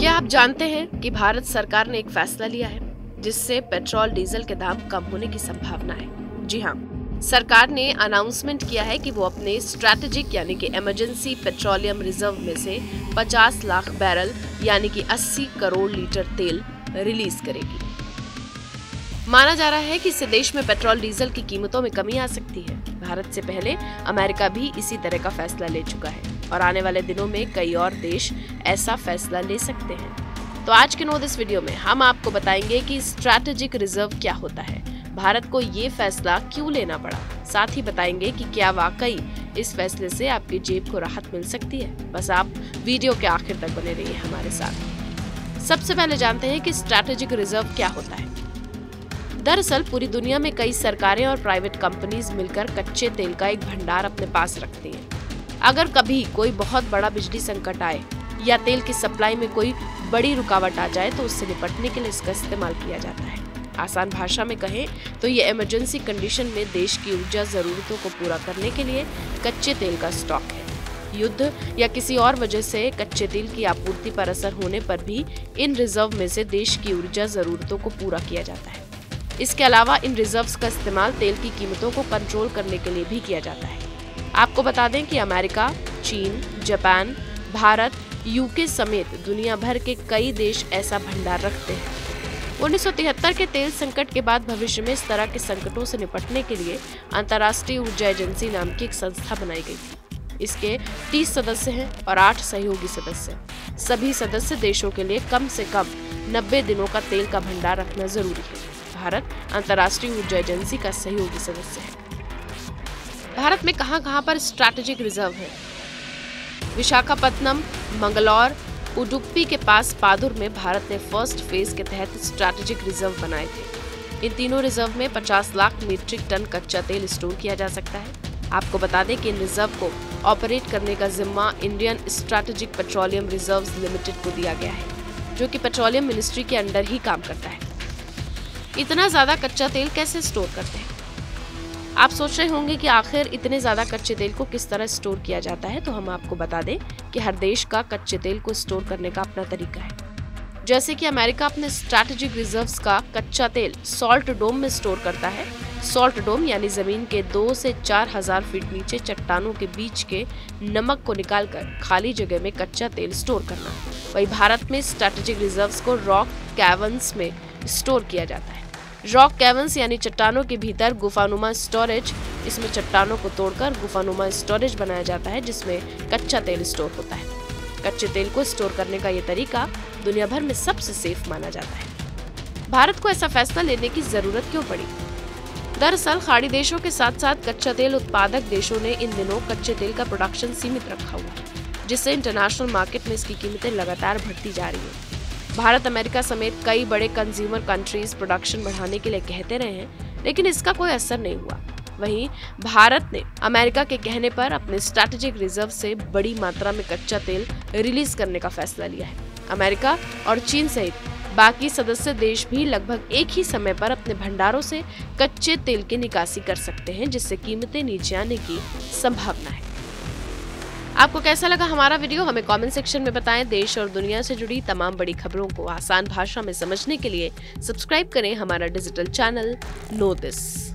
क्या आप जानते हैं कि भारत सरकार ने एक फैसला लिया है जिससे पेट्रोल डीजल के दाम कम होने की संभावना है। जी हाँ, सरकार ने अनाउंसमेंट किया है कि वो अपने स्ट्रैटेजिक यानी कि इमरजेंसी पेट्रोलियम रिजर्व में से 50 लाख बैरल यानी कि 80 करोड़ लीटर तेल रिलीज करेगी। माना जा रहा है कि इससे देश में पेट्रोल डीजल की कीमतों में कमी आ सकती है। भारत से पहले अमेरिका भी इसी तरह का फैसला ले चुका है और आने वाले दिनों में कई और देश ऐसा फैसला ले सकते हैं। तो आज के नो दिस वीडियो में हम आपको बताएंगे कि स्ट्रैटेजिक रिजर्व क्या होता है, भारत को ये फैसला क्यों लेना पड़ा, साथ ही बताएंगे कि क्या वाकई इस फैसले से आपकी जेब को राहत मिल सकती है। बस आप वीडियो के आखिर तक बने रहिए हमारे साथ। सबसे पहले जानते हैं कि स्ट्रैटेजिक रिजर्व क्या होता है। दरअसल पूरी दुनिया में कई सरकारें और प्राइवेट कंपनीज मिलकर कच्चे तेल का एक भंडार अपने पास रखती हैं। अगर कभी कोई बहुत बड़ा बिजली संकट आए या तेल की सप्लाई में कोई बड़ी रुकावट आ जाए तो उससे निपटने के लिए इसका इस्तेमाल किया जाता है। आसान भाषा में कहें तो ये इमरजेंसी कंडीशन में देश की ऊर्जा जरूरतों को पूरा करने के लिए कच्चे तेल का स्टॉक है। युद्ध या किसी और वजह से कच्चे तेल की आपूर्ति पर असर होने पर भी इन रिजर्व में से देश की ऊर्जा जरूरतों को पूरा किया जाता है। इसके अलावा इन रिजर्व्स का इस्तेमाल तेल की कीमतों को कंट्रोल करने के लिए भी किया जाता है। आपको बता दें कि अमेरिका, चीन, जापान, भारत, यूके समेत दुनिया भर के कई देश ऐसा भंडार रखते हैं। 1973 के तेल संकट के बाद भविष्य में इस तरह के संकटों से निपटने के लिए अंतर्राष्ट्रीय ऊर्जा एजेंसी नाम की एक संस्था बनाई गई थी। इसके 30 सदस्य हैं और 8 सहयोगी सदस्य। सभी सदस्य देशों के लिए कम से कम 90 दिनों का तेल का भंडार रखना जरूरी है। भारत अंतर्राष्ट्रीय ऊर्जा एजेंसी का सहयोगी सदस्य है। भारत में कहां पर स्ट्रैटेजिक रिजर्व है? विशाखापत्तनम, मंगलौर, उडुपी के पास पादुर में भारत ने फर्स्ट फेज के तहत स्ट्रैटेजिक रिजर्व बनाए थे। इन तीनों रिजर्व में 50 लाख मीट्रिक टन कच्चा तेल स्टोर किया जा सकता है। आपको बता दें कि इन रिजर्व को ऑपरेट करने का जिम्मा Indian Strategic Petroleum Reserves Limited को दिया गया है, जो कि पेट्रोलियम मिनिस्ट्री के अंडर ही काम करता है। इतना ज्यादा कच्चा तेल कैसे स्टोर करते हैं? आप सोच रहे होंगे कि आखिर इतने ज्यादा कच्चे तेल को किस तरह स्टोर किया जाता है, तो हम आपको बता दें कि हर देश का कच्चे तेल को स्टोर करने का अपना तरीका है। जैसे कि अमेरिका अपने स्ट्रैटेजिक रिजर्व्स का कच्चा तेल सॉल्ट डोम में स्टोर करता है। सॉल्ट डोम यानी जमीन के 2 से 4,000 फीट नीचे चट्टानों के बीच के नमक को निकालकर खाली जगह में कच्चा तेल स्टोर करना। वही भारत में स्ट्रैटेजिक रिजर्व्स को रॉक कैवर्न्स में स्टोर किया जाता है। रॉक कैवर्न्स यानी चट्टानों के भीतर गुफानुमा स्टोरेज, इसमें चट्टानों को तोड़कर गुफानुमा स्टोरेज बनाया जाता है जिसमें कच्चा तेल स्टोर होता है। कच्चे तेल को स्टोर करने का ये तरीका दुनिया भर में सबसे सेफ माना जाता है। भारत को ऐसा फैसला लेने की जरूरत क्यों पड़ी? दरअसल खाड़ी देशों के साथ साथ कच्चा तेल उत्पादक देशों ने इन दिनों कच्चे तेल का प्रोडक्शन सीमित रखा हुआ है, जिससे इंटरनेशनल मार्केट में इसकी कीमतें लगातार बढ़ती जा रही है। भारत, अमेरिका समेत कई बड़े कंज्यूमर कंट्रीज प्रोडक्शन बढ़ाने के लिए कहते रहे हैं, लेकिन इसका कोई असर नहीं हुआ। वहीं भारत ने अमेरिका के कहने पर अपने स्ट्रैटेजिक रिजर्व से बड़ी मात्रा में कच्चा तेल रिलीज करने का फैसला लिया है। अमेरिका और चीन सहित बाकी सदस्य देश भी लगभग एक ही समय पर अपने भंडारों से कच्चे तेल की निकासी कर सकते हैं, जिससे कीमतें नीचे आने की संभावना है। आपको कैसा लगा हमारा वीडियो, हमें कमेंट सेक्शन में बताएं। देश और दुनिया से जुड़ी तमाम बड़ी खबरों को आसान भाषा में समझने के लिए सब्सक्राइब करें हमारा डिजिटल चैनल नो दिस।